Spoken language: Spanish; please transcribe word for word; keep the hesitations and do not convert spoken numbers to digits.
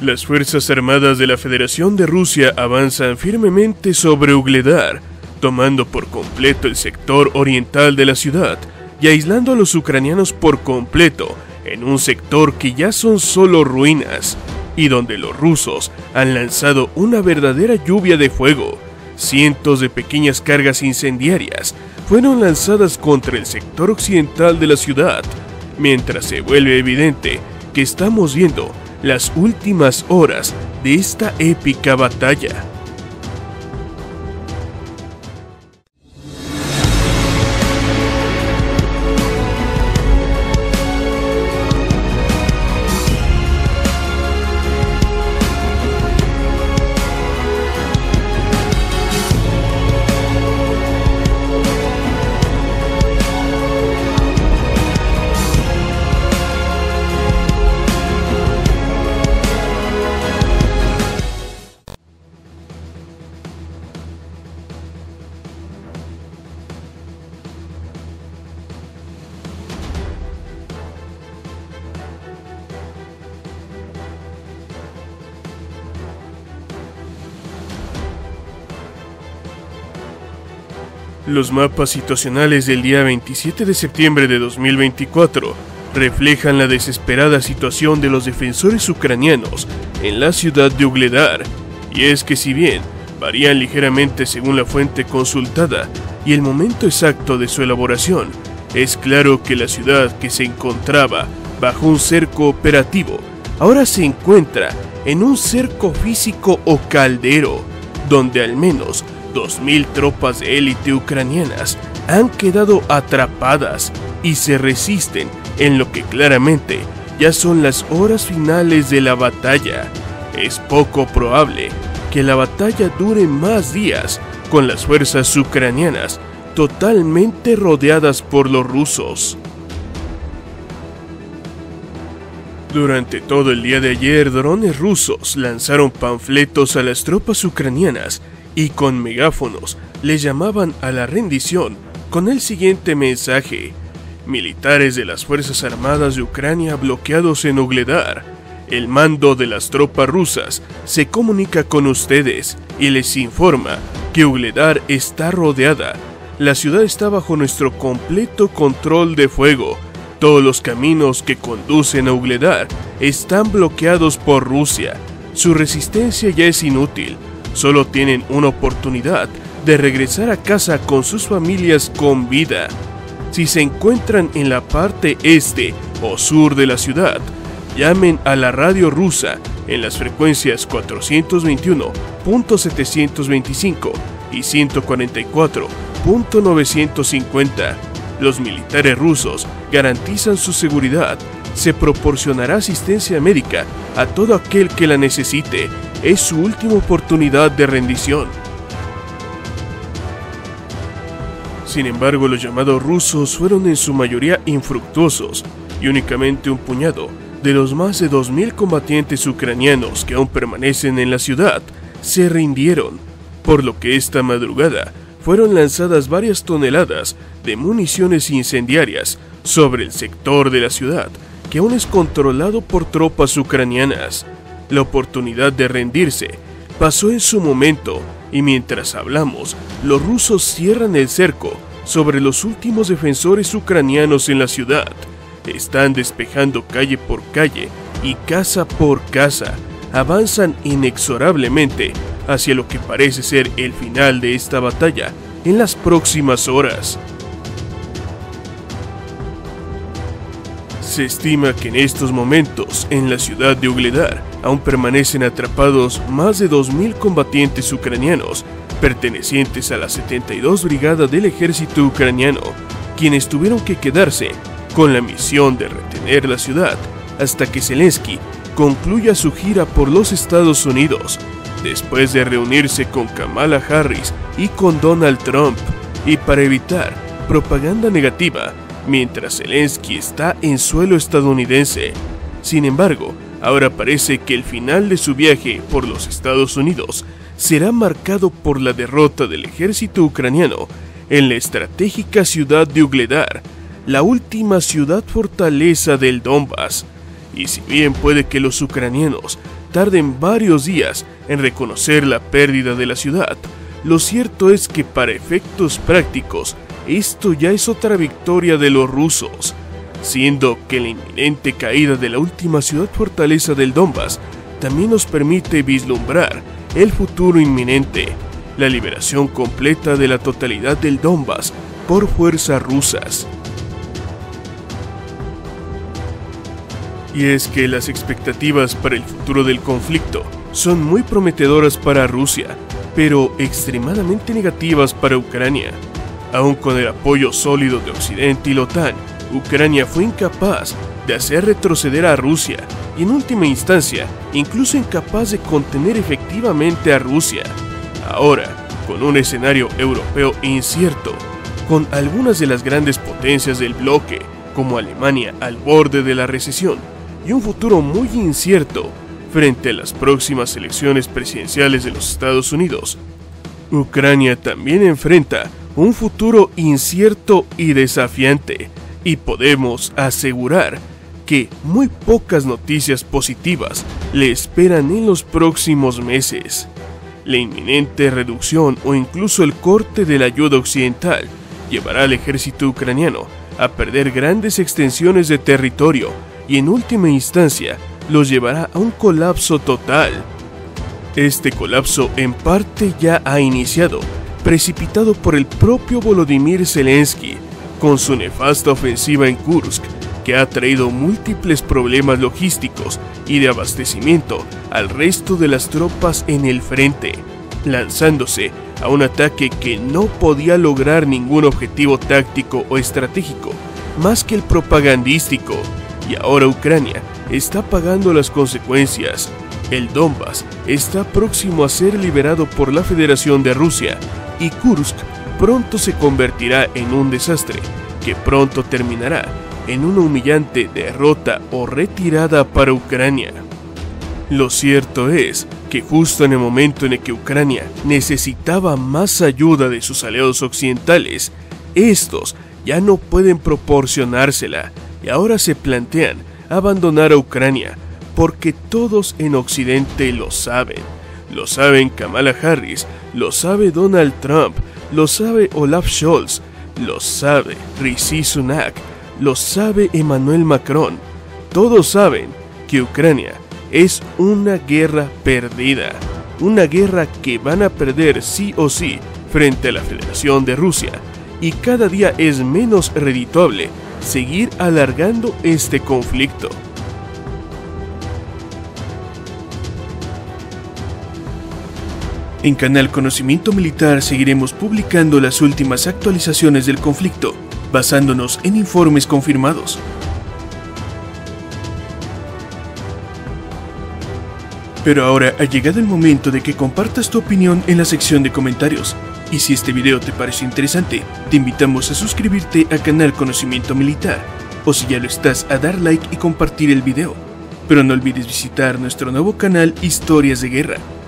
Las Fuerzas Armadas de la Federación de Rusia avanzan firmemente sobre Ugledar, tomando por completo el sector oriental de la ciudad y aislando a los ucranianos por completo en un sector que ya son solo ruinas, y donde los rusos han lanzado una verdadera lluvia de fuego. Cientos de pequeñas cargas incendiarias fueron lanzadas contra el sector occidental de la ciudad, mientras se vuelve evidente que estamos viendo las últimas horas de esta épica batalla. Los mapas situacionales del día veintisiete de septiembre de dos mil veinticuatro reflejan la desesperada situación de los defensores ucranianos en la ciudad de Ugledar, y es que si bien varían ligeramente según la fuente consultada y el momento exacto de su elaboración, es claro que la ciudad, que se encontraba bajo un cerco operativo, ahora se encuentra en un cerco físico o caldero, donde al menos dos mil tropas de élite ucranianas han quedado atrapadas y se resisten en lo que claramente ya son las horas finales de la batalla. Es poco probable que la batalla dure más días, con las fuerzas ucranianas totalmente rodeadas por los rusos. Durante todo el día de ayer, drones rusos lanzaron panfletos a las tropas ucranianas y con megáfonos les llamaban a la rendición con el siguiente mensaje: militares de las Fuerzas Armadas de Ucrania bloqueados en Ugledar. El mando de las tropas rusas se comunica con ustedes y les informa que Ugledar está rodeada. La ciudad está bajo nuestro completo control de fuego. Todos los caminos que conducen a Ugledar están bloqueados por Rusia. Su resistencia ya es inútil. Solo tienen una oportunidad de regresar a casa con sus familias con vida. Si se encuentran en la parte este o sur de la ciudad, llamen a la radio rusa en las frecuencias cuatrocientos veintiuno punto setecientos veinticinco y ciento cuarenta y cuatro punto novecientos cincuenta. Los militares rusos garantizan su seguridad. Se proporcionará asistencia médica a todo aquel que la necesite. Es su última oportunidad de rendición. Sin embargo, los llamados rusos fueron en su mayoría infructuosos, y únicamente un puñado de los más de dos mil combatientes ucranianos que aún permanecen en la ciudad se rindieron, por lo que esta madrugada fueron lanzadas varias toneladas de municiones incendiarias sobre el sector de la ciudad, que aún es controlado por tropas ucranianas. La oportunidad de rendirse pasó en su momento, y mientras hablamos, los rusos cierran el cerco sobre los últimos defensores ucranianos en la ciudad. Están despejando calle por calle y casa por casa. Avanzan inexorablemente hacia lo que parece ser el final de esta batalla en las próximas horas. Se estima que en estos momentos, en la ciudad de Ugledar, aún permanecen atrapados más de dos mil combatientes ucranianos, pertenecientes a la setenta y dos Brigada del Ejército Ucraniano, quienes tuvieron que quedarse con la misión de retener la ciudad hasta que Zelensky concluya su gira por los Estados Unidos, después de reunirse con Kamala Harris y con Donald Trump, y para evitar propaganda negativa, mientras Zelensky está en suelo estadounidense. Sin embargo, ahora parece que el final de su viaje por los Estados Unidos será marcado por la derrota del ejército ucraniano en la estratégica ciudad de Ugledar, la última ciudad fortaleza del Donbass. Y si bien puede que los ucranianos tarden varios días en reconocer la pérdida de la ciudad, lo cierto es que para efectos prácticos, esto ya es otra victoria de los rusos, siendo que la inminente caída de la última ciudad fortaleza del Donbass también nos permite vislumbrar el futuro inminente, la liberación completa de la totalidad del Donbass por fuerzas rusas. Y es que las expectativas para el futuro del conflicto son muy prometedoras para Rusia, pero extremadamente negativas para Ucrania. Aun con el apoyo sólido de Occidente y la OTAN, Ucrania fue incapaz de hacer retroceder a Rusia y en última instancia, incluso incapaz de contener efectivamente a Rusia. Ahora, con un escenario europeo incierto, con algunas de las grandes potencias del bloque, como Alemania al borde de la recesión, y un futuro muy incierto frente a las próximas elecciones presidenciales de los Estados Unidos, Ucrania también enfrenta un futuro incierto y desafiante, y podemos asegurar que muy pocas noticias positivas le esperan en los próximos meses. La inminente reducción o incluso el corte de la ayuda occidental llevará al ejército ucraniano a perder grandes extensiones de territorio y en última instancia los llevará a un colapso total. Este colapso en parte ya ha iniciado, precipitado por el propio Volodymyr Zelensky, con su nefasta ofensiva en Kursk, que ha traído múltiples problemas logísticos y de abastecimiento al resto de las tropas en el frente, lanzándose a un ataque que no podía lograr ningún objetivo táctico o estratégico, más que el propagandístico, y ahora Ucrania está pagando las consecuencias. El Donbass está próximo a ser liberado por la Federación de Rusia, y Kursk pronto se convertirá en un desastre, que pronto terminará en una humillante derrota o retirada para Ucrania. Lo cierto es que justo en el momento en el que Ucrania necesitaba más ayuda de sus aliados occidentales, estos ya no pueden proporcionársela y ahora se plantean abandonar a Ucrania, porque todos en Occidente lo saben. Lo saben Kamala Harris, lo sabe Donald Trump, lo sabe Olaf Scholz, lo sabe Rishi Sunak, lo sabe Emmanuel Macron. Todos saben que Ucrania es una guerra perdida, una guerra que van a perder sí o sí frente a la Federación de Rusia, y cada día es menos redituable seguir alargando este conflicto. En Canal Conocimiento Militar seguiremos publicando las últimas actualizaciones del conflicto, basándonos en informes confirmados. Pero ahora ha llegado el momento de que compartas tu opinión en la sección de comentarios. Y si este video te pareció interesante, te invitamos a suscribirte a Canal Conocimiento Militar, o si ya lo estás, a dar like y compartir el video. Pero no olvides visitar nuestro nuevo canal Historias de Guerra,